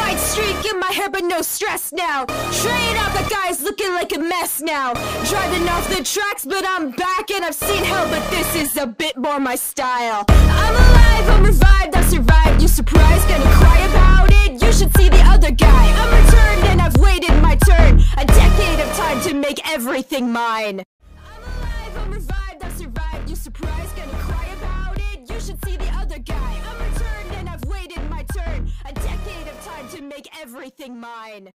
white streak in my hair, but no stress now. Straight up, that guy's looking like a mess now. Driving off the tracks, but I'm back and I've seen hell, but this is a bit more my style. I'm alive, I'm revived, I survived. You surprised? Gonna cry about it? You should see the other guy. I'm returned and I've waited my turn. A decade of time to make everything mine. I'm alive, I'm revived, I survived. You surprised? Gonna cry about it? You should see the other guy. I'm returned and I've waited my turn. A decade of time to make everything mine.